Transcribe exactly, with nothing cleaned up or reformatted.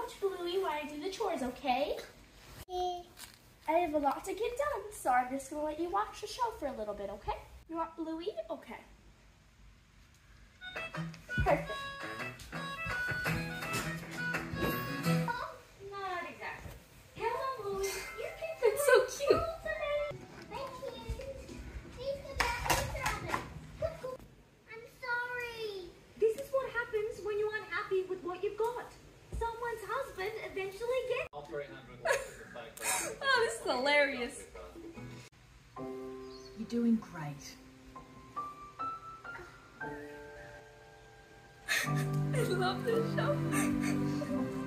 watch Bluey while I do the chores, okay? Yeah. I have a lot to get done, so I'm just going to let you watch the show for a little bit, okay? You want Bluey? Okay. Perfect. Oh, not exactly. Come on, Bluey. You can It's so cute. Thank you. Please go back to the rabbit. I'm sorry. This is what happens when you're unhappy with what you've got. Someone's husband eventually gets... Oh, this is hilarious. You're doing great. I love this show.